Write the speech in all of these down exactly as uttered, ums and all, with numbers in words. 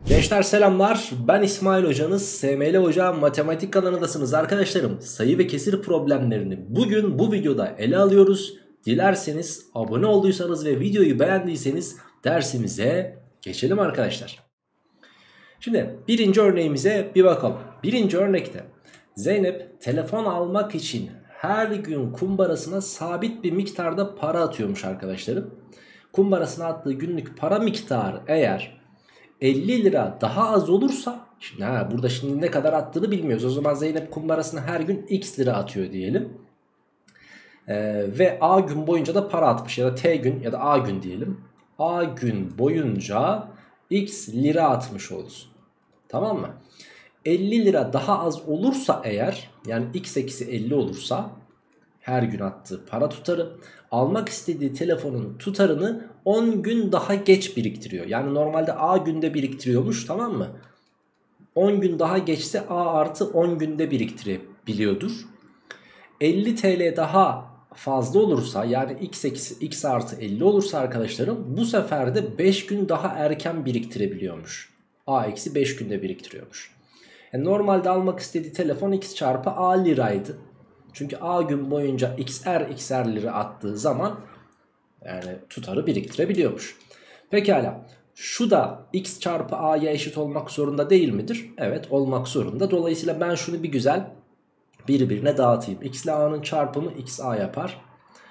Gençler selamlar, ben İsmail hocanız. S M L Hoca Matematik kanalındasınız arkadaşlarım. Sayı ve kesir problemlerini bugün bu videoda ele alıyoruz. Dilerseniz abone olduysanız ve videoyu beğendiyseniz dersimize geçelim arkadaşlar. Şimdi birinci örneğimize bir bakalım. Birinci örnekte Zeynep telefon almak için her gün kumbarasına sabit bir miktarda para atıyormuş arkadaşlarım. Kumbarasına attığı günlük para miktarı eğer elli lira daha az olursa, şimdi ha, burada şimdi ne kadar attığını bilmiyoruz. O zaman Zeynep kumbarasına her gün x lira atıyor diyelim. Ee, ve A gün boyunca da para atmış, ya da T gün ya da A gün diyelim. A gün boyunca x lira atmış olsun. Tamam mı? elli lira daha az olursa eğer, yani x eksi elli olursa her gün attığı para tutarı, almak istediği telefonun tutarını on gün daha geç biriktiriyor. Yani normalde A günde biriktiriyormuş, tamam mı? on gün daha geçse A artı on günde biriktirebiliyordur. elli TL daha fazla olursa, yani x eksi x artı elli olursa arkadaşlarım, bu sefer de beş gün daha erken biriktirebiliyormuş. A eksi beş günde biriktiriyormuş. Yani normalde almak istediği telefon x çarpı A liraydı. Çünkü A gün boyunca x'er x'er lira attığı zaman yani tutarı biriktirebiliyormuş. Pekala, şu da x çarpı A'ya eşit olmak zorunda değil midir? Evet, olmak zorunda. Dolayısıyla ben şunu bir güzel birbirine dağıtayım. X ile A'nın çarpımı xa yapar.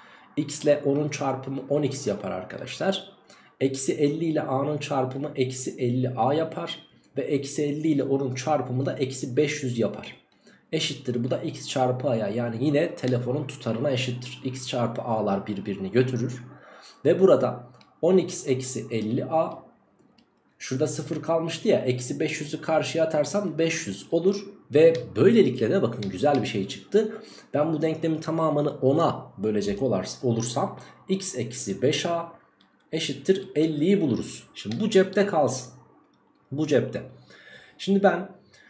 X ile onun çarpımı on x yapar arkadaşlar. Eksi elli ile A'nın çarpımı eksi elli A yapar. Ve eksi elli ile onun çarpımı da eksi beş yüz yapar. Eşittir, bu da x çarpı A'ya, yani yine telefonun tutarına eşittir. X çarpı A'lar birbirini götürür. Ve burada on x eksi elli A, şurada sıfır kalmıştı ya, eksi beş yüzü karşıya atarsam beş yüz olur. Ve böylelikle de bakın güzel bir şey çıktı. Ben bu denklemin tamamını ona bölecek olursam x eksi beş A eşittir elliyi buluruz. Şimdi bu cepte kalsın. Bu cepte. Şimdi ben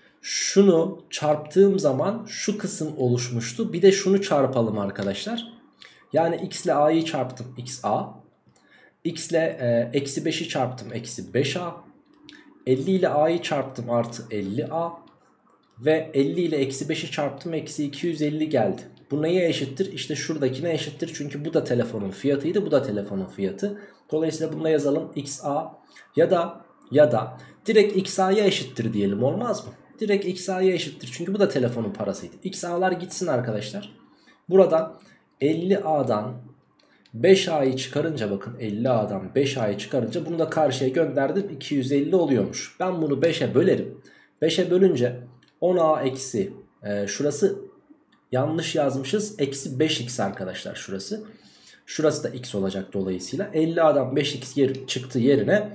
şunu çarptığım zaman şu kısım oluşmuştu. Bir de şunu çarpalım arkadaşlar. Yani x ile A'yı çarptım, xa. X ile e, eksi beşi çarptım, eksi beş A. elli ile A'yı çarptım, artı elli A. Ve elli ile eksi beşi çarptım, eksi iki yüz elli geldi. Bu neye eşittir? İşte şuradakine eşittir. Çünkü bu da telefonun fiyatıydı, bu da telefonun fiyatı. Dolayısıyla bunu yazalım, xa ya da ya da direkt xa'ya eşittir diyelim, olmaz mı? Direkt xa'ya eşittir çünkü bu da telefonun parasıydı. Xa'lar gitsin arkadaşlar. Buradan elli A'dan beş A'yı çıkarınca, bakın elli A'dan beş A'yı çıkarınca bunu da karşıya gönderdim, iki yüz elli oluyormuş. Ben bunu beşe bölerim. beşe bölünce on A eksi e, şurası yanlış yazmışız, eksi beş x arkadaşlar şurası. Şurası da x olacak dolayısıyla. elli A'dan beş x yer, çıktı yerine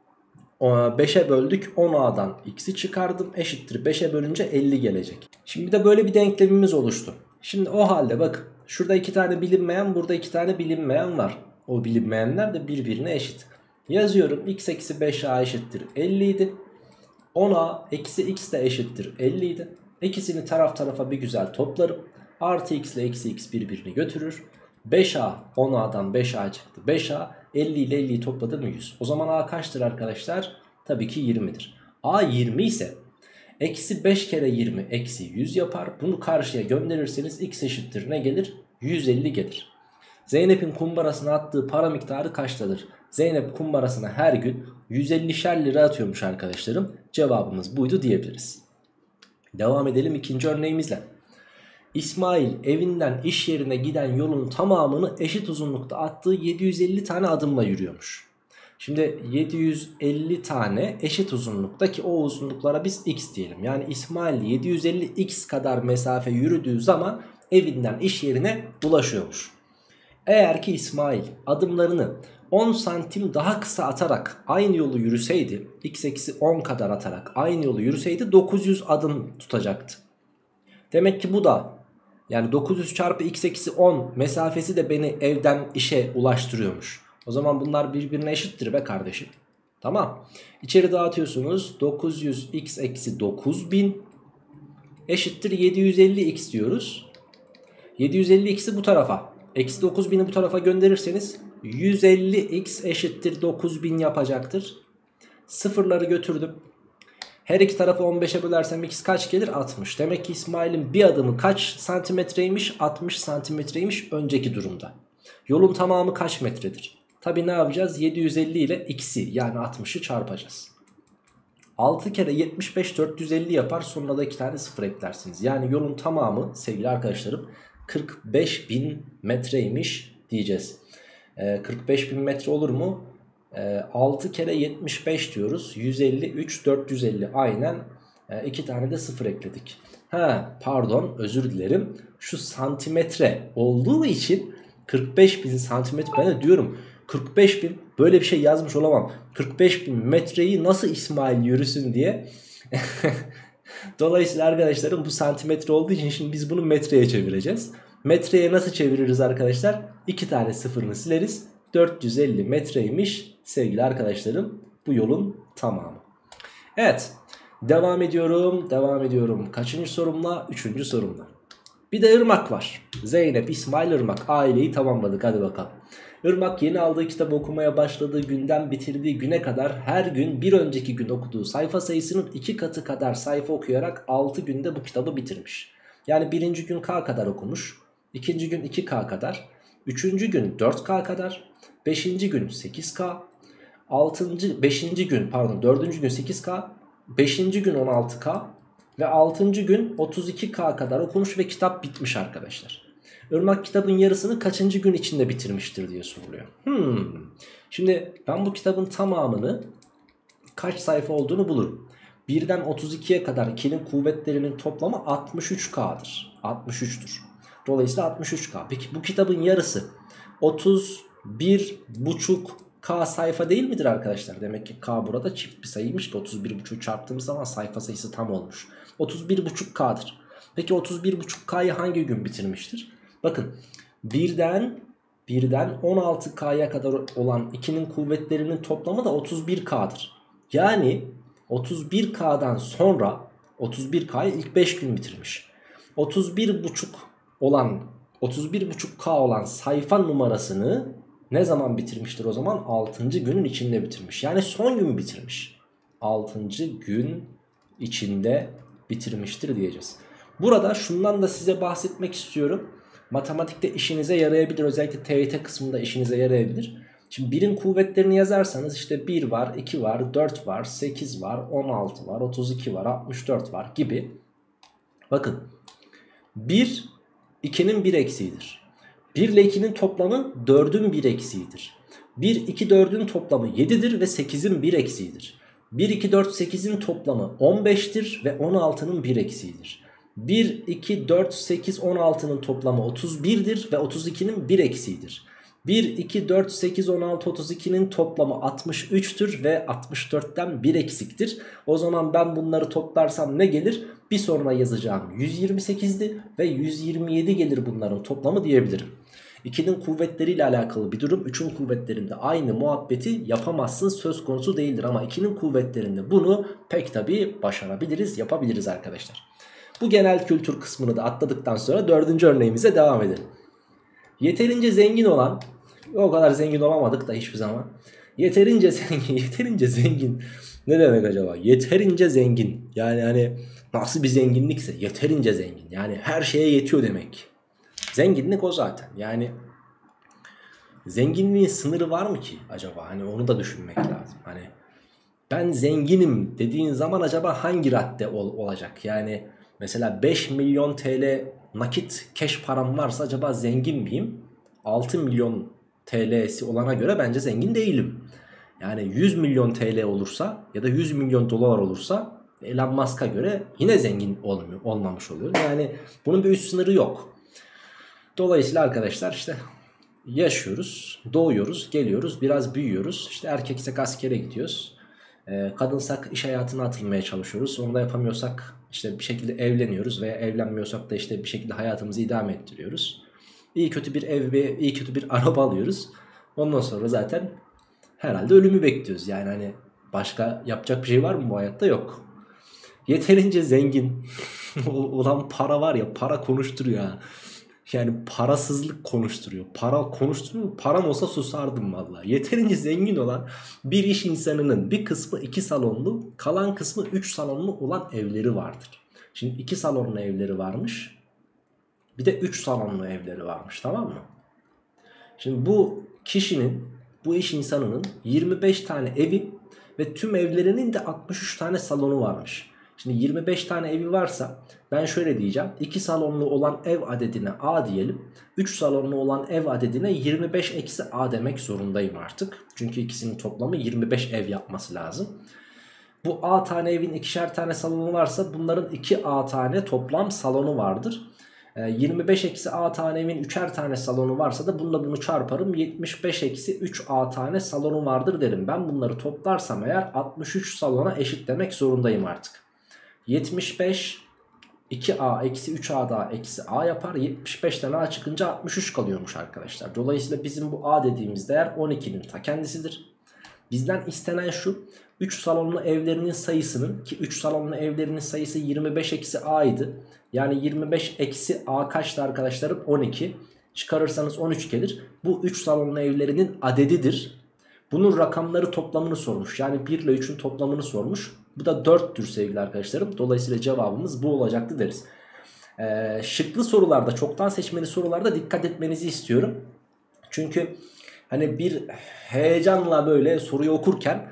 beşe böldük, on A'dan x'i çıkardım, eşittir beşe bölünce elli gelecek. Şimdi bir de böyle bir denklemimiz oluştu. Şimdi o halde bakın, şurada iki tane bilinmeyen, burada iki tane bilinmeyen var. O bilinmeyenler de birbirine eşit. Yazıyorum, x eksi beş A eşittir elli idi. on A eksi x de eşittir elli idi. İkisini taraf tarafa bir güzel toplarım. Artı x ile eksi x birbirini götürür. beş A, on A'dan beş A çıktı, beş A. elli ile elliyi topladım, yüz. O zaman A kaçtır arkadaşlar? Tabii ki yirmidir. A yirmi ise eksi beş kere yirmi eksi yüz yapar. Bunu karşıya gönderirseniz x eşittir ne gelir? yüz elli gelir. Zeynep'in kumbarasına attığı para miktarı kaçtadır? Zeynep kumbarasına her gün yüz ellişer lira atıyormuş arkadaşlarım. Cevabımız buydu diyebiliriz. Devam edelim ikinci örneğimizle. İsmail evinden iş yerine giden yolun tamamını eşit uzunlukta attığı yedi yüz elli tane adımla yürüyormuş. Şimdi yedi yüz elli tane eşit uzunlukta, ki o uzunluklara biz x diyelim. Yani İsmail yedi yüz elli x kadar mesafe yürüdüğü zaman evinden iş yerine ulaşıyormuş. Eğer ki İsmail adımlarını on santim daha kısa atarak aynı yolu yürüseydi, x eksi on kadar atarak aynı yolu yürüseydi dokuz yüz adım tutacaktı. Demek ki bu da, yani dokuz yüz çarpı x eksi on mesafesi de beni evden işe ulaştırıyormuş. O zaman bunlar birbirine eşittir be kardeşim. Tamam. İçeri dağıtıyorsunuz. dokuz yüz x eksi dokuz bin eşittir yedi yüz elli x diyoruz. yedi yüz elli x'i bu tarafa, eksi dokuz bini bu tarafa gönderirseniz yüz elli x eşittir dokuz bin yapacaktır. Sıfırları götürdüm. Her iki tarafı on beşe bölersem x kaç gelir? altmış. Demek ki İsmail'in bir adımı kaç santimetreymiş? altmış santimetreymiş önceki durumda. Yolun tamamı kaç metredir? Tabi ne yapacağız? yedi yüz elli ile x'i yani altmışı çarpacağız. altı kere yetmiş beş dört yüz elli yapar, sonuna da iki tane sıfır eklersiniz. Yani yolun tamamı sevgili arkadaşlarım kırk beş bin metreymiş diyeceğiz. Ee, kırk beş bin metre olur mu? Ee, altı kere yetmiş beş diyoruz. yüz elli, üç, dört yüz elli aynen. Ee, iki tane de sıfır ekledik. Ha, pardon, özür dilerim. Şu santimetre olduğu için kırk beş bin santimetre, ben de diyorum kırk beş bin, böyle bir şey yazmış olamam. kırk beş bin metreyi nasıl İsmail yürüsün diye. Dolayısıyla arkadaşlarım bu santimetre olduğu için şimdi biz bunu metreye çevireceğiz. Metreye nasıl çeviririz arkadaşlar? iki tane sıfırını sileriz. dört yüz elli metreymiş sevgili arkadaşlarım bu yolun tamamı. Evet, devam ediyorum devam ediyorum. Kaçıncı sorumla? Üçüncü sorumla. Bir de Irmak var. Zeynep, İsmail, Irmak. Aileyi tamamladık, hadi bakalım. Irmak yeni aldığı kitabı okumaya başladığı günden bitirdiği güne kadar her gün bir önceki gün okuduğu sayfa sayısının iki katı kadar sayfa okuyarak altı günde bu kitabı bitirmiş. Yani birinci gün K kadar okumuş, ikinci gün iki K kadar, üçüncü gün dört K kadar, beşinci gün sekiz K, altıncı, beşinci gün pardon dördüncü gün sekiz K, beşinci gün on altı K ve altıncı gün otuz iki K kadar okumuş ve kitap bitmiş arkadaşlar. Irmak kitabın yarısını kaçıncı gün içinde bitirmiştir diye soruluyor. Hmm. Şimdi ben bu kitabın tamamını kaç sayfa olduğunu bulurum. birden otuz ikiye kadar ikinin kuvvetlerinin toplamı altmış üç K'dır. altmış üçtür. Dolayısıyla altmış üç K. Peki bu kitabın yarısı otuz bir buçuk K sayfa değil midir arkadaşlar? Demek ki K burada çift bir sayıymış ki otuz bir buçuğu çarptığımız zaman sayfa sayısı tam olmuş. otuz bir buçuk K'dır. Peki otuz bir buçuk K'yı hangi gün bitirmiştir? Bakın birden birden on altı K'ya kadar olan ikinin kuvvetlerinin toplamı da otuz bir K'dır. Yani otuz bir K'dan sonra otuz bir K'yı ilk beş gün bitirmiş. otuz bir buçuk olan otuz bir buçuk K olan sayfa numarasını ne zaman bitirmiştir o zaman? altıncı günün içinde bitirmiş. Yani son gün bitirmiş. altıncı gün içinde bitirmiştir diyeceğiz. Burada şundan da size bahsetmek istiyorum. Matematikte işinize yarayabilir. Özellikle T Y T kısmında işinize yarayabilir. Şimdi birin kuvvetlerini yazarsanız işte bir var, iki var, dört var, sekiz var, on altı var, otuz iki var, altmış dört var gibi. Bakın bir ikinin bir eksiğidir. bir ile ikinin toplamı dördün bir eksiğidir. bir, iki, dördün toplamı yedidir ve sekizin bir eksiğidir. bir, iki, dört, sekizin toplamı on beştir ve on altının bir eksiğidir. bir, iki, dört, sekiz, on altının toplamı otuz birdir ve otuz ikinin bir eksiğidir. bir, iki, dört, sekiz, on altı, otuz ikinin toplamı altmış üçtür ve altmış dörtten bir eksiktir. O zaman ben bunları toplarsam ne gelir? Bir sonra yazacağım yüz yirmi sekizdi ve yüz yirmi yedi gelir bunların toplamı diyebilirim. ikinin kuvvetleriyle alakalı bir durum. üçün kuvvetlerinde aynı muhabbeti yapamazsın, söz konusu değildir. Ama ikinin kuvvetlerinde bunu pek tabii başarabiliriz, yapabiliriz arkadaşlar. Bu genel kültür kısmını da atladıktan sonra dördüncü örneğimize devam edelim. Yeterince zengin olan, o kadar zengin olamadık da hiçbir zaman. Yeterince zengin, yeterince zengin ne demek acaba? Yeterince zengin. Yani hani nasıl bir zenginlikse yeterince zengin. Yani her şeye yetiyor demek. Zenginlik o zaten. Yani zenginliğin sınırı var mı ki acaba? Hani onu da düşünmek lazım. Hani ben zenginim dediğin zaman acaba hangi radde ol, olacak? Yani mesela beş milyon T L nakit cash param varsa acaba zengin miyim? altı milyon T L'si olana göre bence zengin değilim. Yani yüz milyon T L olursa ya da yüz milyon dolar olursa Elon Musk'a göre yine zengin olmuyor, olmamış oluyor. Yani bunun bir üst sınırı yok. Dolayısıyla arkadaşlar işte yaşıyoruz, doğuyoruz, geliyoruz, biraz büyüyoruz. İşte erkeksek askere gidiyoruz. E, kadınsak iş hayatına atılmaya çalışıyoruz. Onu da yapamıyorsak işte bir şekilde evleniyoruz veya evlenmiyorsak da işte bir şekilde hayatımızı idame ettiriyoruz. İyi kötü bir ev ve iyi kötü bir araba alıyoruz. Ondan sonra zaten herhalde ölümü bekliyoruz. Yani hani başka yapacak bir şey var mı bu hayatta? Yok. Yeterince zengin olan para var ya, para konuşturuyor ha. Yani parasızlık konuşturuyor. Para konuşturuyor. Param olsa susardım vallahi. Yeterince zengin olan bir iş insanının bir kısmı iki salonlu, kalan kısmı üç salonlu olan evleri vardır. Şimdi iki salonlu evleri varmış. Bir de üç salonlu evleri varmış, tamam mı? Şimdi bu kişinin, bu iş insanının yirmi beş tane evi ve tüm evlerinin de altmış üç tane salonu varmış. Şimdi yirmi beş tane evi varsa ben şöyle diyeceğim. iki salonlu olan ev adedine A diyelim. üç salonlu olan ev adedine yirmi beş eksi A demek zorundayım artık. Çünkü ikisinin toplamı yirmi beş ev yapması lazım. Bu A tane evin ikişer tane salonu varsa bunların iki A tane toplam salonu vardır. yirmi beş eksi A tane evin üçer tane salonu varsa da bununla bunu çarparım. yetmiş beş eksi üç A tane salonu vardır derim. Ben bunları toplarsam eğer altmış üç salona eşit demek zorundayım artık. yetmiş beş iki A eksi üç A daha eksi A yapar. yetmiş beşten A çıkınca altmış üç kalıyormuş arkadaşlar. Dolayısıyla bizim bu A dediğimiz değer on ikinin ta kendisidir. Bizden istenen şu: üç salonlu evlerinin sayısının, ki üç salonlu evlerinin sayısı yirmi beş eksi A idi. Yani yirmi beş eksi A kaçtı arkadaşlarım? on iki. Çıkarırsanız on üç gelir. Bu üç salonlu evlerinin adedidir. Bunun rakamları toplamını sormuş. Yani bir ile üçün toplamını sormuş. Bu da dörttür sevgili arkadaşlarım. Dolayısıyla cevabımız bu olacaktı deriz. Ee, şıklı sorularda, çoktan seçmeli sorularda dikkat etmenizi istiyorum. Çünkü hani bir heyecanla böyle soruyu okurken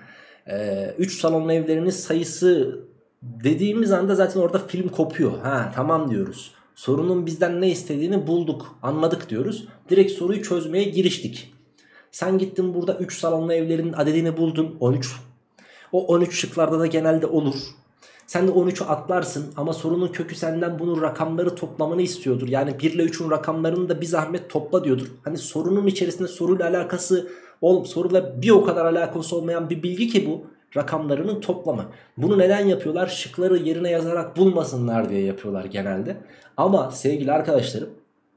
üç salonlu evlerinin sayısı dediğimiz anda zaten orada film kopuyor. Ha tamam diyoruz. Sorunun bizden ne istediğini bulduk, anladık diyoruz. Direkt soruyu çözmeye giriştik. Sen gittin burada üç salonlu evlerin adedini buldun, on üç. O on üç şıklarda da genelde olur. Sen de on üçü atlarsın ama sorunun kökü senden bunun rakamları toplamanı istiyordur. Yani bir ile üçün rakamlarını da bir zahmet topla diyordur. Hani sorunun içerisinde soruyla alakası, oğlum soruyla bir o kadar alakası olmayan bir bilgi ki bu. Rakamlarının toplamı. Bunu neden yapıyorlar? Şıkları yerine yazarak bulmasınlar diye yapıyorlar genelde. Ama sevgili arkadaşlarım,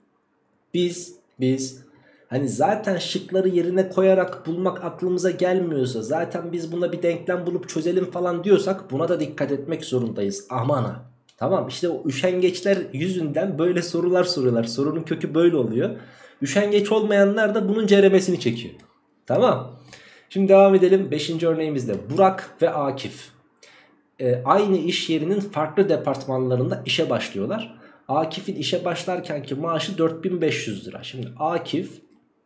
biz biz hani zaten şıkları yerine koyarak bulmak aklımıza gelmiyorsa, zaten biz buna bir denklem bulup çözelim falan diyorsak buna da dikkat etmek zorundayız. Aman ha. Tamam, işte o üşengeçler yüzünden böyle sorular soruyorlar. Sorunun kökü böyle oluyor. Üşengeç olmayanlar da bunun ceremesini çekiyor. Tamam. Şimdi devam edelim. beşinci örneğimizde Burak ve Akif e, aynı iş yerinin farklı departmanlarında işe başlıyorlar. Akif'in işe başlarkenki maaşı dört bin beş yüz lira. Şimdi Akif,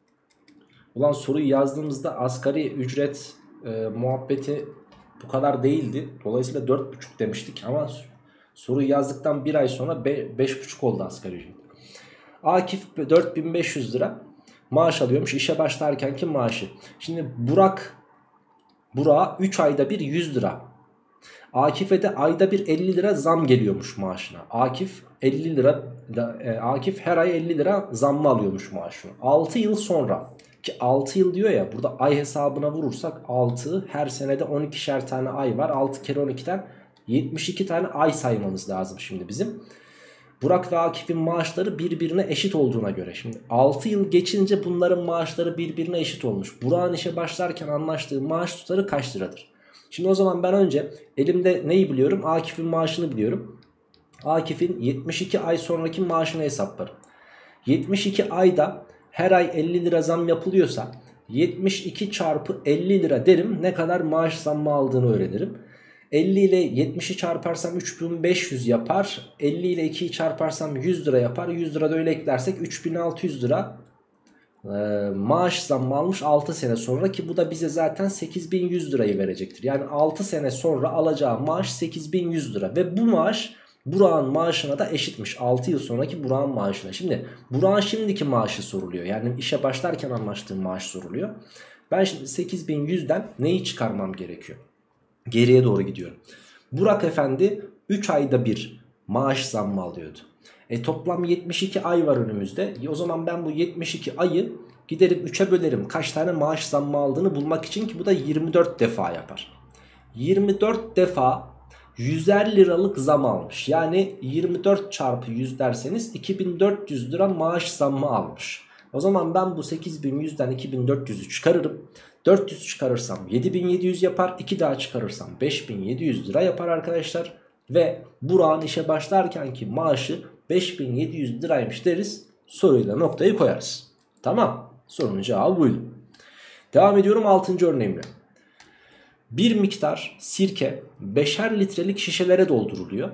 ulan soruyu yazdığımızda asgari ücret e, muhabbeti bu kadar değildi. Dolayısıyla dört buçuk demiştik ama soruyu yazdıktan bir ay sonra beş buçuk oldu asgari ücret. Akif dört bin beş yüz lira maaş alıyormuş işe başlarkenki maaşı. Şimdi Burak Burak'a üç ayda bir yüz lira. Akif'e de ayda bir elli lira zam geliyormuş maaşına. Akif elli lira e, Akif her ay elli lira zammı alıyormuş maaşına. altı yıl sonra, ki altı yıl diyor ya, burada ay hesabına vurursak altı, her senede on ikişer tane ay var. altı kere on ikiden yetmiş iki tane ay saymamız lazım şimdi bizim. Burak ve Akif'in maaşları birbirine eşit olduğuna göre, şimdi altı yıl geçince bunların maaşları birbirine eşit olmuş. Burak'ın işe başlarken anlaştığı maaş tutarı kaç liradır? Şimdi o zaman ben önce elimde neyi biliyorum? Akif'in maaşını biliyorum. Akif'in yetmiş iki ay sonraki maaşını hesaplarım. yetmiş iki ayda her ay elli lira zam yapılıyorsa yetmiş iki çarpı elli lira derim. Ne kadar maaş zammı aldığını öğrenirim. elli ile yetmişi çarparsam üç bin beş yüz yapar. elli ile ikiyi çarparsam yüz lira yapar. yüz lira da öyle eklersek üç bin altı yüz lira e, maaş zammı almış altı sene sonra, ki bu da bize zaten sekiz bin yüz lirayı verecektir. Yani altı sene sonra alacağı maaş sekiz bin yüz lira ve bu maaş Burak'ın maaşına da eşitmiş. altı yıl sonraki Burak'ın maaşına. Şimdi Burak'ın şimdiki maaşı soruluyor. Yani işe başlarken anlaştığı maaş soruluyor. Ben şimdi sekiz bin yüzden neyi çıkarmam gerekiyor? Geriye doğru gidiyorum. Burak efendi üç ayda bir maaş zammı alıyordu. E toplam yetmiş iki ay var önümüzde. E o zaman ben bu yetmiş iki ayı giderim üçe bölerim. Kaç tane maaş zammı aldığını bulmak için, ki bu da yirmi dört defa yapar. yirmi dört defa yüzer liralık zam almış. Yani yirmi dört çarpı yüz derseniz iki bin dört yüz lira maaş zammı almış. O zaman ben bu sekiz bin yüzden iki bin dört yüzü çıkarırım. dört yüz çıkarırsam yedi bin yedi yüz yapar. iki daha çıkarırsam beş bin yedi yüz lira yapar arkadaşlar. Ve Burak'ın işe başlarkenki maaşı beş bin yedi yüz liraymış deriz. Soruyla noktayı koyarız. Tamam. Sorunun cevabı buydu. Devam ediyorum altıncı örneğimle. Bir miktar sirke beşer litrelik şişelere dolduruluyor.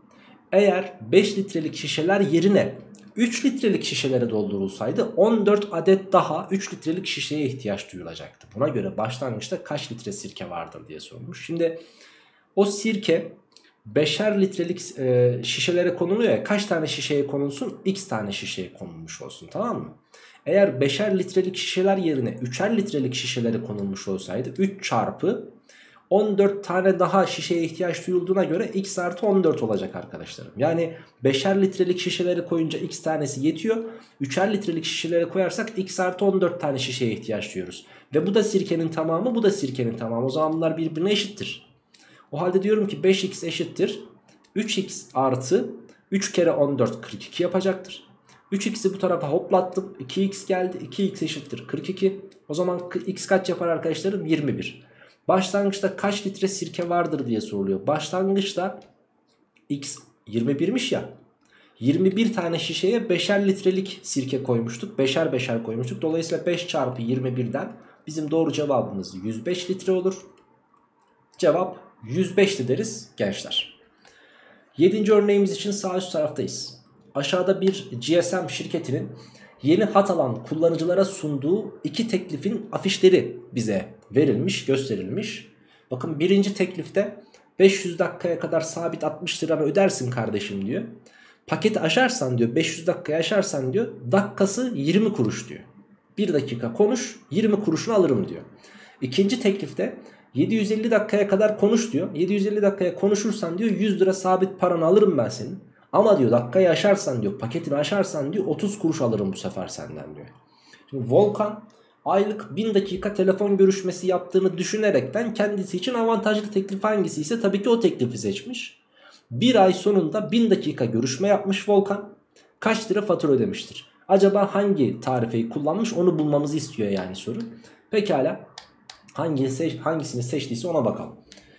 Eğer beş litrelik şişeler yerine üç litrelik şişelere doldurulsaydı on dört adet daha üç litrelik şişeye ihtiyaç duyulacaktı. Buna göre başlangıçta kaç litre sirke vardır diye sormuş. Şimdi o sirke beşer litrelik e, şişelere konuluyor ya, kaç tane şişeye konulsun? X tane şişeye konulmuş olsun, tamam mı? Eğer beşer litrelik şişeler yerine üçer litrelik şişelere konulmuş olsaydı üç çarpı on dört tane daha şişeye ihtiyaç duyulduğuna göre x artı on dört olacak arkadaşlarım. Yani beşer litrelik şişeleri koyunca x tanesi yetiyor. üçer litrelik şişelere koyarsak x artı on dört tane şişeye ihtiyaç duyuyoruz. Ve bu da sirkenin tamamı, bu da sirkenin tamamı. O zaman bunlar birbirine eşittir. O halde diyorum ki beş x eşittir üç x artı üç kere on dört kırk iki yapacaktır. üç x'i bu tarafa hoplattım. iki x geldi. iki x eşittir kırk iki. O zaman x kaç yapar arkadaşlarım? yirmi bir. Başlangıçta kaç litre sirke vardır diye soruluyor. Başlangıçta x yirmi birmiş ya. yirmi bir tane şişeye beşer litrelik sirke koymuştuk. Beşer beşer koymuştuk. Dolayısıyla beş çarpı yirmi birden bizim doğru cevabımız yüz beş litre olur. Cevap yüz beşti deriz gençler. yedinci örneğimiz için sağ üst taraftayız. Aşağıda bir G S M şirketinin yeni hat alan kullanıcılara sunduğu iki teklifin afişleri bize verilmiş, gösterilmiş. Bakın birinci teklifte beş yüz dakikaya kadar sabit altmış liranı ödersin kardeşim diyor. Paketi aşarsan diyor, beş yüz dakikaya aşarsan diyor, dakikası yirmi kuruş diyor. bir dakika konuş, yirmi kuruşunu alırım diyor. İkinci teklifte yedi yüz elli dakikaya kadar konuş diyor. yedi yüz elli dakikaya konuşursan diyor yüz lira sabit paranı alırım ben senin. Ama diyor dakikayı aşarsan diyor, paketini aşarsan diyor otuz kuruş alırım bu sefer senden diyor. Şimdi Volkan aylık bin dakika telefon görüşmesi yaptığını düşünerekten kendisi için avantajlı teklif hangisi ise tabii ki o teklifi seçmiş. Bir ay sonunda bin dakika görüşme yapmış Volkan. Kaç lira fatura ödemiştir? Acaba hangi tarifeyi kullanmış, onu bulmamızı istiyor yani soru. Pekala, hangisini, hangisini seçtiyse ona bakalım.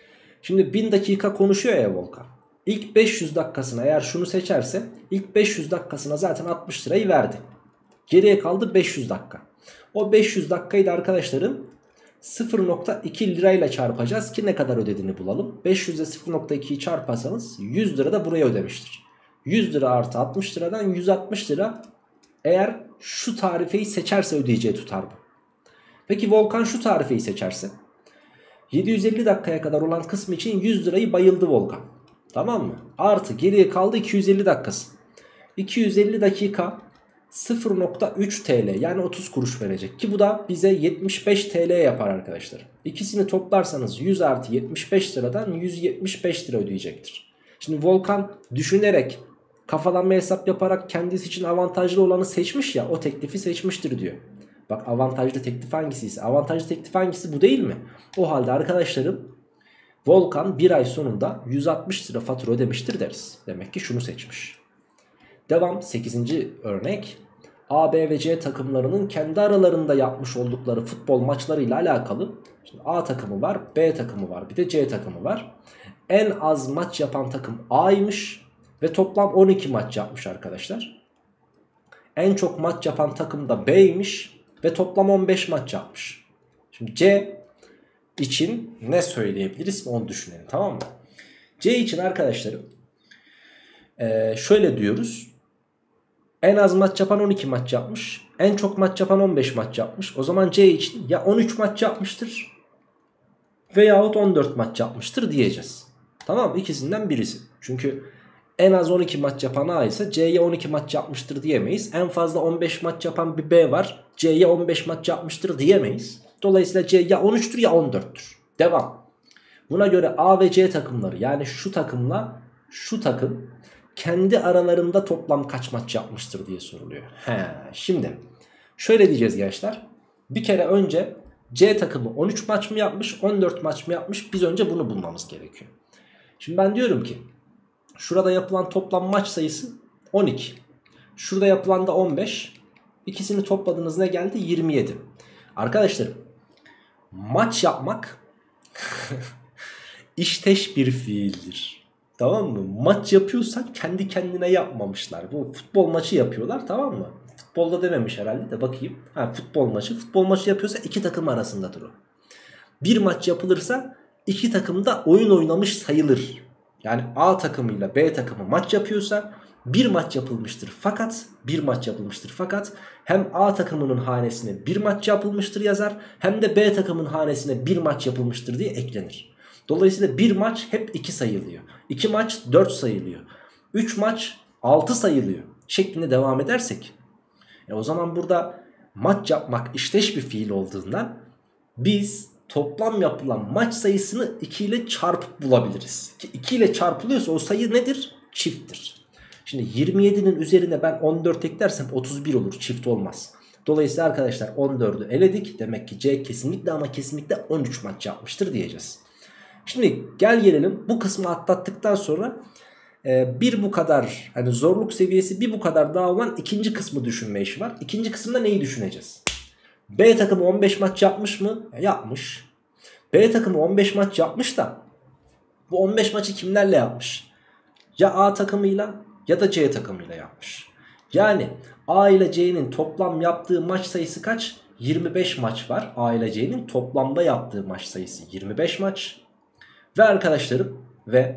Şimdi bin dakika konuşuyor ya Volkan. İlk beş yüz dakikasına eğer şunu seçerse ilk beş yüz dakikasına zaten altmış lirayı verdi. Geriye kaldı beş yüz dakika. O beş yüz dakikayı da arkadaşlarım sıfır nokta iki lirayla çarpacağız ki ne kadar ödediğini bulalım. beş yüz ile sıfır nokta ikiyi çarparsanız yüz lira da buraya ödemiştir. yüz lira artı altmış liradan yüz altmış lira eğer şu tarifeyi seçerse ödeyeceği tutar bu. Peki Volkan şu tarifeyi seçerse yedi yüz elli dakikaya kadar olan kısmı için yüz lirayı bayıldı Volkan. Tamam mı? Artı geriye kaldı iki yüz elli dakikası. iki yüz elli dakika sıfır nokta üç T L yani otuz kuruş verecek ki bu da bize yetmiş beş T L yapar arkadaşlar. İkisini toplarsanız yüz artı yetmiş beş liradan yüz yetmiş beş lira ödeyecektir. Şimdi Volkan düşünerek, kafalanma hesap yaparak kendisi için avantajlı olanı seçmiş ya, o teklifi seçmiştir diyor. Bak, avantajlı teklif hangisiyse, avantajlı teklif hangisi, bu değil mi? O halde arkadaşlarım Volkan bir ay sonunda yüz altmış lira fatura ödemiştir deriz. Demek ki şunu seçmiş. Devam, sekizinci örnek. A, B ve C takımlarının kendi aralarında yapmış oldukları futbol maçlarıyla alakalı. Şimdi A takımı var, B takımı var, bir de C takımı var. En az maç yapan takım A'ymış ve toplam on iki maç yapmış arkadaşlar. En çok maç yapan takım da B'ymiş ve toplam on beş maç yapmış. Şimdi C için ne söyleyebiliriz onu düşünelim, tamam mı? C için arkadaşlarım ee, şöyle diyoruz. En az maç yapan on iki maç yapmış. En çok maç yapan on beş maç yapmış. O zaman C için ya on üç maç yapmıştır veyahut on dört maç yapmıştır diyeceğiz. Tamam mı? İkisinden birisi. Çünkü en az on iki maç yapan A ise C'ye on iki maç yapmıştır diyemeyiz. En fazla on beş maç yapan bir B var. C'ye on beş maç yapmıştır diyemeyiz. Dolayısıyla C ya on üçtür ya on dörttür. Devam. Buna göre A ve C takımları, yani şu takımla şu takım kendi aralarında toplam kaç maç yapmıştır diye soruluyor. He, şimdi şöyle diyeceğiz gençler. Bir kere önce C takımı on üç maç mı yapmış, on dört maç mı yapmış? Biz önce bunu bulmamız gerekiyor. Şimdi ben diyorum ki şurada yapılan toplam maç sayısı on iki. Şurada yapılan da on beş. İkisini topladığınız ne geldi? yirmi yedi. Arkadaşlarım, maç yapmak işteş bir fiildir. Tamam mı? Maç yapıyorsak kendi kendine yapmamışlar. Bu futbol maçı yapıyorlar, tamam mı? Futbolda dememiş herhalde de bakayım. Ha, futbol maçı. Futbol maçı yapıyorsa iki takım arasındadır o. Bir maç yapılırsa iki takım da oyun oynamış sayılır. Yani A takımıyla B takımı maç yapıyorsa bir maç yapılmıştır fakat bir maç yapılmıştır fakat hem A takımının hanesine bir maç yapılmıştır yazar, hem de B takımın hanesine bir maç yapılmıştır diye eklenir. Dolayısıyla bir maç hep iki sayılıyor. iki maç dört sayılıyor. üç maç altı sayılıyor şeklinde devam edersek, e o zaman burada maç yapmak işteş bir fiil olduğundan biz toplam yapılan maç sayısını iki ile çarpıp bulabiliriz. Ki iki ile çarpılıyorsa o sayı nedir? Çifttir. Şimdi yirmi yedinin üzerine ben on dört eklersem otuz bir olur, çift olmaz. Dolayısıyla arkadaşlar on dördü eledik. Demek ki C kesinlikle ama kesinlikle on üç maç yapmıştır diyeceğiz. Şimdi gel gelelim bu kısmı atlattıktan sonra e, bir bu kadar hani zorluk seviyesi bir bu kadar daha olan ikinci kısmı düşünme işi var. İkinci kısımda neyi düşüneceğiz? B takımı on beş maç yapmış mı? E, yapmış. B takımı on beş maç yapmış da bu on beş maçı kimlerle yapmış? Ya A takımıyla ya da C takımıyla yapmış. Yani A ile C'nin toplam yaptığı maç sayısı kaç? yirmi beş maç var. A ile C'nin toplamda yaptığı maç sayısı yirmi beş maç. Ve arkadaşlarım ve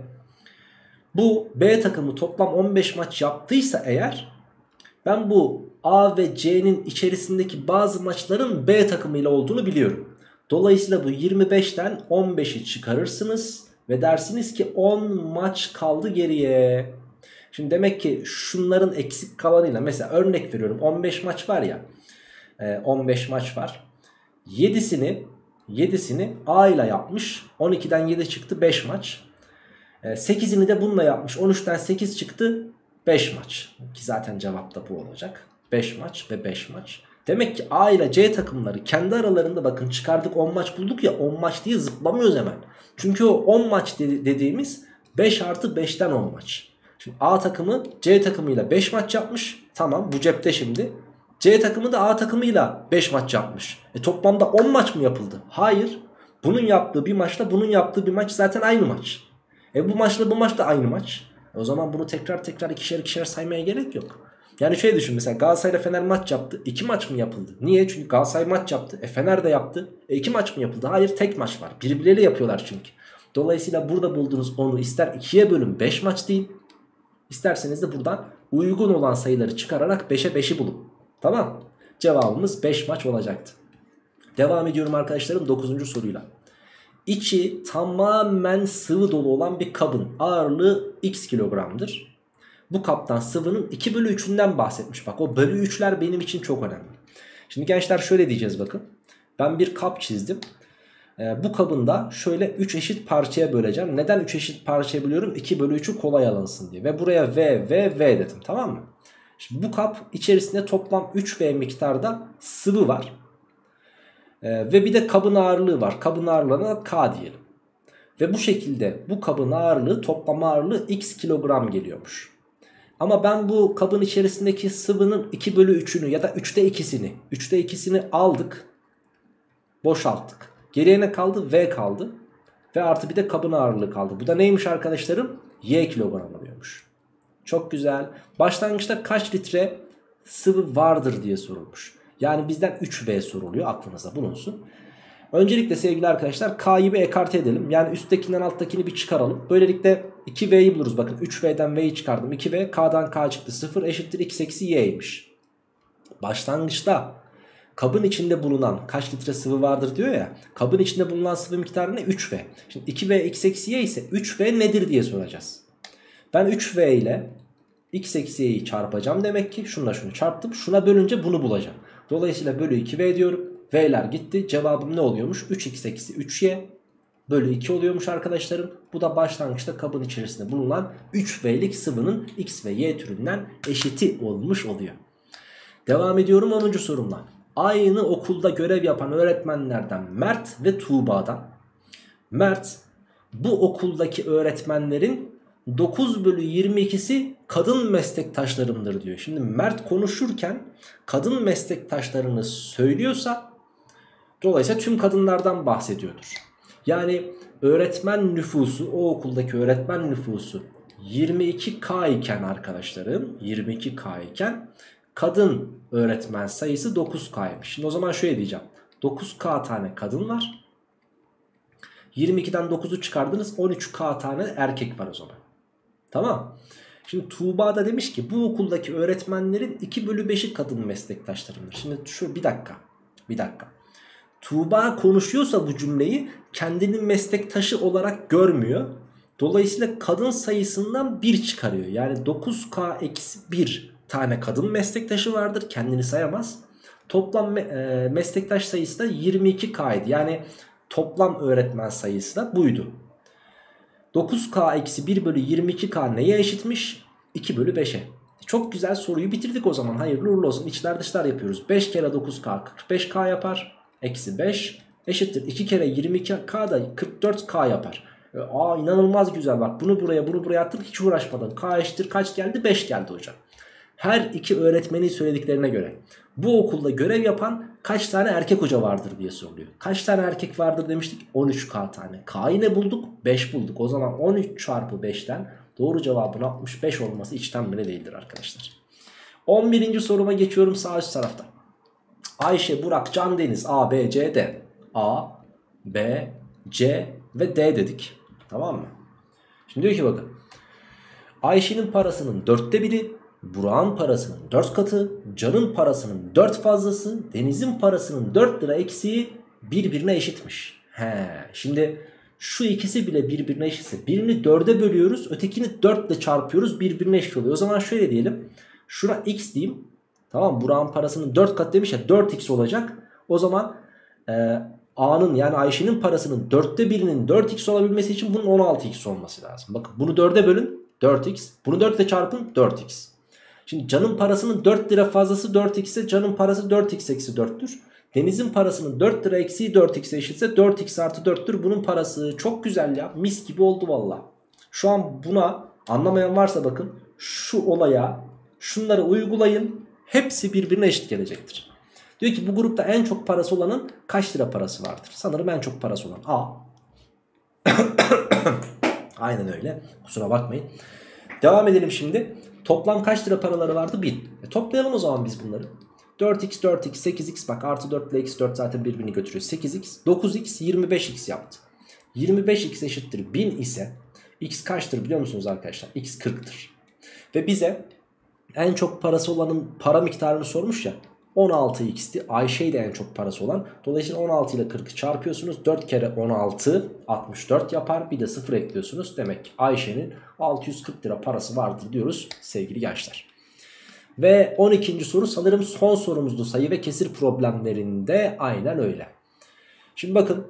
bu B takımı toplam on beş maç yaptıysa eğer, ben bu A ve C'nin içerisindeki bazı maçların B takımıyla olduğunu biliyorum. Dolayısıyla bu yirmi beşten on beşi çıkarırsınız ve dersiniz ki on maç kaldı geriye. Şimdi demek ki şunların eksik kalanıyla, mesela örnek veriyorum, on beş maç var ya, on beş maç var. yedisini yedisini A ile yapmış. on ikiden yedi çıktı, beş maç. sekizini de bununla yapmış. on üçten sekiz çıktı, beş maç. Ki zaten cevap da bu olacak. beş maç ve beş maç. Demek ki A ile C takımları kendi aralarında, bakın çıkardık on maç bulduk ya, on maç diye zıplamıyoruz hemen. Çünkü o on maç dediğimiz beş artı beşten on maç. Şimdi A takımı C takımıyla beş maç yapmış. Tamam, bu cepte şimdi. C takımı da A takımıyla beş maç yapmış. E toplamda on maç mı yapıldı? Hayır. Bunun yaptığı bir maçla bunun yaptığı bir maç zaten aynı maç. E bu maçla bu maç da aynı maç. E o zaman bunu tekrar tekrar ikişer ikişer saymaya gerek yok. Yani şöyle düşün, mesela Galatasaray ile Fener maç yaptı. iki maç mı yapıldı? Niye? Çünkü Galatasaray maç yaptı. E Fener de yaptı. E iki maç mı yapıldı? Hayır, tek maç var. Birbirleriyle yapıyorlar çünkü. Dolayısıyla burada bulduğunuz onu ister ikiye bölün beş maç değil, İsterseniz de buradan uygun olan sayıları çıkararak beşe beşi bulun. Tamam. Cevabımız beş maç olacaktı. Devam ediyorum arkadaşlarım dokuzuncu soruyla. İçi tamamen sıvı dolu olan bir kabın ağırlığı x kilogramdır. Bu kaptan sıvının iki bölü üçünden bahsetmiş. Bak, o bölü üçler benim için çok önemli. Şimdi gençler şöyle diyeceğiz, bakın. Ben bir kap çizdim. Ee, bu kabın da şöyle üç eşit parçaya böleceğim. Neden üç eşit parçaya bölüyorum? iki bölü üçü kolay alınsın diye. Ve buraya V, V, V dedim, tamam mı? Şimdi bu kap içerisinde toplam üç V miktarda sıvı var. Ee, ve bir de kabın ağırlığı var. Kabın ağırlığına K diyelim. Ve bu şekilde bu kabın ağırlığı, toplam ağırlığı x kilogram geliyormuş. Ama ben bu kabın içerisindeki sıvının iki bölü üçünü ya da üçte ikisini, üçte ikisini aldık. Boşalttık. Geriye ne kaldı? V kaldı. Ve artı bir de kabın ağırlığı kaldı. Bu da neymiş arkadaşlarım? Y kilogram alıyormuş. Çok güzel. Başlangıçta kaç litre sıvı vardır diye sorulmuş. Yani bizden üç V soruluyor, aklınıza bulunsun. Öncelikle sevgili arkadaşlar K'yı bir ekarte edelim. Yani üsttekinden alttakini bir çıkaralım. Böylelikle iki V'yi buluruz. Bakın üç V'den V'yi çıkardım. iki V, K'dan K çıktı. sıfır eşittir x eksi y'ymiş. Başlangıçta kabın içinde bulunan kaç litre sıvı vardır diyor ya. Kabın içinde bulunan sıvı miktarı ne? üç V. Şimdi iki V x eksi y ise üç V nedir diye soracağız. Ben üç V ile x eksi y'yi çarpacağım demek ki. Şunla şunu çarptım. Şuna bölünce bunu bulacağım. Dolayısıyla bölü iki V diyorum. V'ler gitti. Cevabım ne oluyormuş? üç x eksi üç y bölü iki oluyormuş arkadaşlarım. Bu da başlangıçta kabın içerisinde bulunan üç V'lik sıvının x ve y türünden eşiti olmuş oluyor. Devam ediyorum onuncu sorumla. Aynı okulda görev yapan öğretmenlerden Mert ve Tuğba'dan. Mert, bu okuldaki öğretmenlerin dokuz bölü yirmi ikisi kadın meslektaşlarımdır diyor. Şimdi Mert konuşurken kadın meslektaşlarını söylüyorsa dolayısıyla tüm kadınlardan bahsediyordur. Yani öğretmen nüfusu, o okuldaki öğretmen nüfusu yirmi iki bin iken arkadaşlarım, yirmi iki bin iken kadın öğretmen sayısı dokuz bin'ymiş. Şimdi o zaman şöyle diyeceğim. dokuz bin tane kadın var. yirmi ikiden dokuzu çıkardınız, on üç bin tane erkek var o zaman. Tamam. Şimdi Tuğba da demiş ki bu okuldaki öğretmenlerin iki bölü beşi kadın meslektaşlarımdır. Şimdi şu bir dakika. Bir dakika. Tuğba konuşuyorsa bu cümleyi kendinin meslektaşı olarak görmüyor. Dolayısıyla kadın sayısından bir çıkarıyor. Yani dokuz bin eksi bir tane kadın meslektaşı vardır. Kendini sayamaz. Toplam me e, meslektaş sayısı da yirmi iki bin'ydi. Yani toplam öğretmen sayısı da buydu. dokuz bin eksi bir bölü yirmi iki bin neye eşitmiş? iki bölü beşe. Çok güzel, soruyu bitirdik o zaman. Hayırlı uğurlu olsun. İçler dışlar yapıyoruz. beş kere dokuz bin kırk beş bin yapar. Eksi beş eşittir. iki kere yirmi iki bin da kırk dört bin yapar. Aa, inanılmaz güzel, bak bunu buraya bunu buraya attım, hiç uğraşmadım. K eşittir kaç geldi? beş geldi hocam. Her iki öğretmenin söylediklerine göre bu okulda görev yapan kaç tane erkek hoca vardır diye soruluyor. Kaç tane erkek vardır demiştik? on üç bin tane. K'yı ne bulduk? beş bulduk. O zaman on üç çarpı beşten doğru cevabın altmış beş olması içten bile değildir arkadaşlar. on birinci soruma geçiyorum, sağ üst tarafta. Ayşe, Burak, Can, Deniz A, B, C, D. A, B, C ve D dedik. Tamam mı? Şimdi diyor ki bakın. Ayşe'nin parasının dörtte biri, Burak'ın parasının dört katı, Can'ın parasının dört fazlası, Deniz'in parasının dört lira eksiği birbirine eşitmiş. He, şimdi şu ikisi bile birbirine eşitse birini dörde bölüyoruz, ötekini dört ile çarpıyoruz, birbirine eşit oluyor. O zaman şöyle diyelim. Şuna x diyeyim. Tamam, Burak'ın parasının dört kat demiş ya, dört x olacak. O zaman e, A'nın yani Ayşe'nin parasının dörtte birinin dört x olabilmesi için bunun on altı x olması lazım. Bakın bunu dörde bölün, dört x. Bunu dört ile çarpın, dört x. Şimdi Can'ın parasının dört lira fazlası dört x ise Can'ın parası dört x eksi dörttür. Deniz'in parasının dört lira eksiği dört x'e eşitse dört x artı dörttür bunun parası. Çok güzel ya, mis gibi oldu valla. Şu an buna anlamayan varsa bakın, şu olaya şunları uygulayın, hepsi birbirine eşit gelecektir. Diyor ki bu grupta en çok parası olanın kaç lira parası vardır? Sanırım en çok parası olan A. Aynen öyle, kusura bakmayın. Devam edelim şimdi. Toplam kaç lira paraları vardı? bin. E toplayalım o zaman biz bunları. dört x, dört x, sekiz x, bak artı dört ile eksi dört zaten birbirini götürüyor. sekiz x, dokuz x, yirmi beş x yaptı. yirmi beş x eşittir bin ise x kaçtır biliyor musunuz arkadaşlar? X kırktır. Ve bize en çok parası olanın para miktarını sormuş ya. on altı x'ti. Ayşe de en çok parası olan. Dolayısıyla on altı ile kırkı çarpıyorsunuz. dört kere on altı altmış dört yapar. Bir de sıfır ekliyorsunuz. Demek ki Ayşe'nin altı yüz kırk lira parası vardır diyoruz sevgili gençler. Ve on ikinci soru sanırım son sorumuzdu sayı ve kesir problemlerinde. Aynen öyle. Şimdi bakın.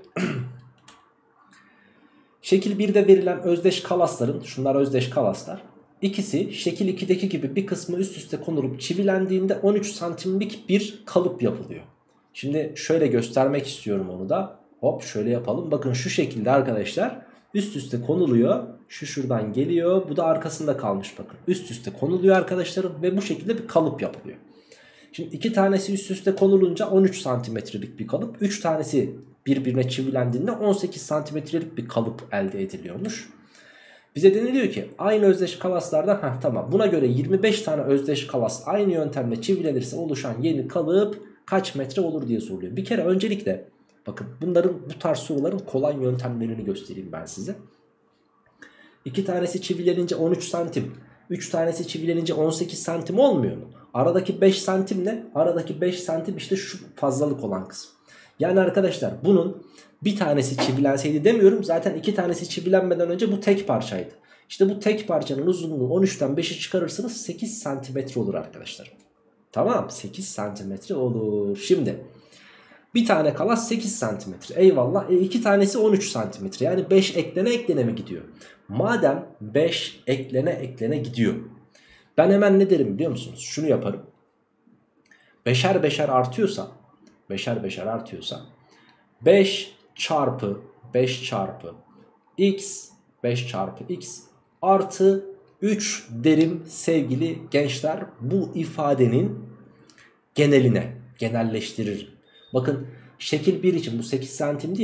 Şekil birde verilen özdeş kalasların, şunlar özdeş kalaslar. İkisi şekil ikideki gibi bir kısmı üst üste konulup çivilendiğinde on üç santimlik bir kalıp yapılıyor. Şimdi şöyle göstermek istiyorum onu da. Hop şöyle yapalım. Bakın şu şekilde arkadaşlar üst üste konuluyor. Şu şuradan geliyor. Bu da arkasında kalmış bakın. Üst üste konuluyor arkadaşlarım ve bu şekilde bir kalıp yapılıyor. Şimdi iki tanesi üst üste konulunca on üç santimetrelik bir kalıp. üç tanesi birbirine çivilendiğinde on sekiz santimetrelik bir kalıp elde ediliyormuş. Bize deniliyor ki aynı özdeş kalaslardan heh, tamam buna göre yirmi beş tane özdeş kalas aynı yöntemle çivilenirse oluşan yeni kalıp kaç metre olur diye soruluyor. Bir kere öncelikle bakın bunların bu tarz soruların kolay yöntemlerini göstereyim ben size. iki tanesi çivilenince on üç santim, üç tanesi çivilenince on sekiz santim olmuyor mu? Aradaki beş santim ne? Aradaki beş santim işte şu fazlalık olan kısım. Yani arkadaşlar bunun bir tanesi çivilenseydi demiyorum. Zaten iki tanesi çivilenmeden önce bu tek parçaydı. İşte bu tek parçanın uzunluğu on üçten beşi çıkarırsanız sekiz santimetre olur arkadaşlar. Tamam, sekiz santimetre olur. Şimdi bir tane kalas sekiz santimetre. Eyvallah. E iki tanesi on üç santimetre. Yani beş eklene eklene mi gidiyor? Madem beş eklene eklene gidiyor. Ben hemen ne derim biliyor musunuz? Şunu yaparım. Beşer beşer artıyorsa beşer beşer artıyorsa beş çarpı beş çarpı x beş çarpı x artı üç derim sevgili gençler, bu ifadenin geneline genelleştiririm. Bakın şekil bir için bu sekiz santimdi ya,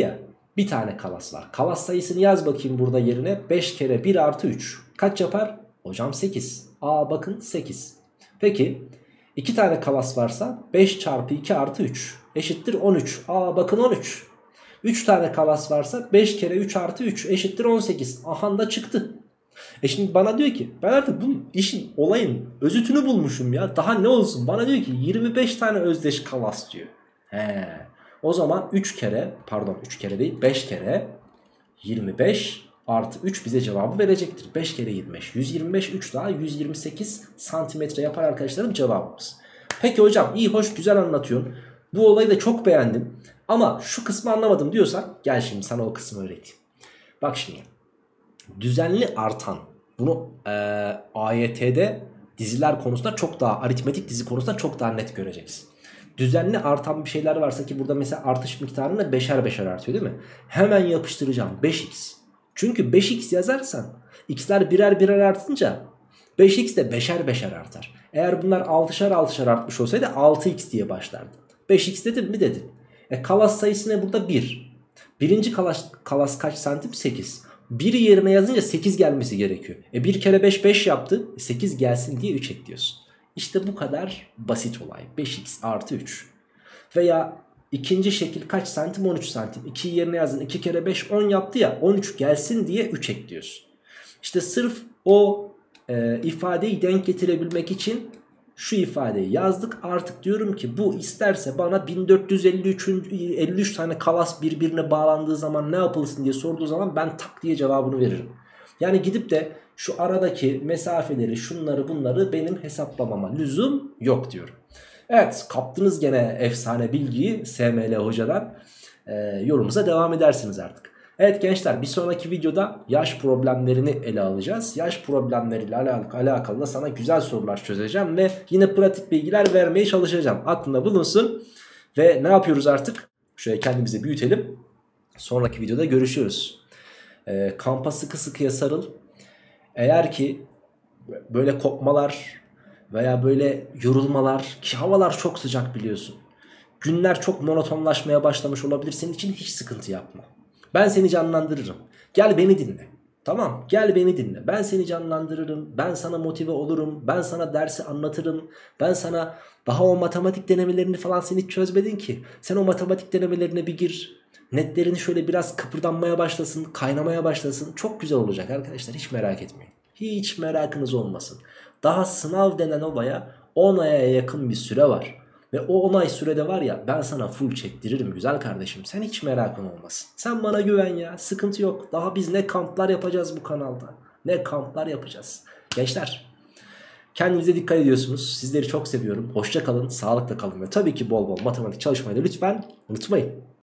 Bir tane kalas var. Kalas sayısını yaz bakayım burada yerine. beş kere bir artı üç. Kaç yapar? Hocam sekiz. Aa bakın sekiz. Peki iki tane kalas varsa beş çarpı iki artı üç eşittir on üç. Aa bakın on üç. üç tane kalas varsa beş kere üç artı üç eşittir on sekiz. Aha da çıktı. E şimdi bana diyor ki ben artık bu işin olayın özütünü bulmuşum ya. Daha ne olsun? Bana diyor ki yirmi beş tane özdeş kalas diyor. He. O zaman üç kere pardon üç kere değil beş kere yirmi beş artı üç bize cevabı verecektir. beş kere yirmi beş. yüz yirmi beş üç daha yüz yirmi sekiz santimetre yapar arkadaşlarım cevabımız. Peki hocam iyi hoş güzel anlatıyorsun. Bu olayı da çok beğendim. Ama şu kısmı anlamadım diyorsan gel şimdi sana o kısmı öğreteyim. Bak şimdi. Düzenli artan bunu e, A Y T'de diziler konusunda çok daha aritmetik dizi konusunda çok daha net göreceksin. Düzenli artan bir şeyler varsa ki burada mesela artış miktarında beşer beşer artıyor değil mi? Hemen yapıştıracağım beş x. Çünkü beş x yazarsan x'ler birer birer artınca beş x de beşer beşer artar. Eğer bunlar altışar altışar artmış olsaydı altı x diye başlardı. beş x dedim mi dedin. E kalas sayısı ne burada? bir. Birinci kalas, kalas kaç santim? sekiz. bir yerine yazınca sekiz gelmesi gerekiyor. E bir kere beş beş yaptı. sekiz gelsin diye üç ekliyorsun. İşte bu kadar basit olay. beş x artı üç. Veya ikinci şekil kaç santim? on üç santim. ikiyi yerine yazdın. iki kere beş on yaptı ya. on üç gelsin diye üç ekliyorsun. İşte sırf o e, ifadeyi denk getirebilmek için şu ifadeyi yazdık. Artık diyorum ki bu isterse bana bin dört yüz elli üç, elli üç tane kalas birbirine bağlandığı zaman ne yapılsın diye sorduğu zaman ben tak diye cevabını veririm. Yani gidip de şu aradaki mesafeleri şunları bunları benim hesaplamama lüzum yok diyorum. Evet, kaptınız gene efsane bilgiyi S M L hocadan. Ee, yolumuza devam edersiniz artık. Evet gençler, bir sonraki videoda yaş problemlerini ele alacağız. Yaş problemleriyle alakalı da sana güzel sorular çözeceğim ve yine pratik bilgiler vermeye çalışacağım. Aklında bulunsun. Ve ne yapıyoruz artık? Şöyle kendimizi büyütelim. Sonraki videoda görüşürüz. Ee, kampa sıkı sıkıya sarıl. Eğer ki böyle kopmalar veya böyle yorulmalar, ki havalar çok sıcak biliyorsun. Günler çok monotonlaşmaya başlamış olabilir, senin için hiç sıkıntı yapma. Ben seni canlandırırım. Gel beni dinle. Tamam, gel beni dinle. Ben seni canlandırırım. Ben sana motive olurum. Ben sana dersi anlatırım. Ben sana daha o matematik denemelerini falan sen hiç çözmedin ki. Sen o matematik denemelerine bir gir. Netlerini şöyle biraz kıpırdanmaya başlasın. Kaynamaya başlasın. Çok güzel olacak arkadaşlar. Hiç merak etmeyin. Hiç merakınız olmasın. Daha sınav denen olaya on aya yakın bir süre var. Ve o on ay sürede var ya, ben sana full çektiririm güzel kardeşim. Sen hiç merakın olmasın. Sen bana güven ya, sıkıntı yok. Daha biz ne kamplar yapacağız bu kanalda. Ne kamplar yapacağız. Gençler, kendinize dikkat ediyorsunuz. Sizleri çok seviyorum. Hoşça kalın, sağlıkla kalın ve tabii ki bol bol matematik çalışmayı da lütfen unutmayın.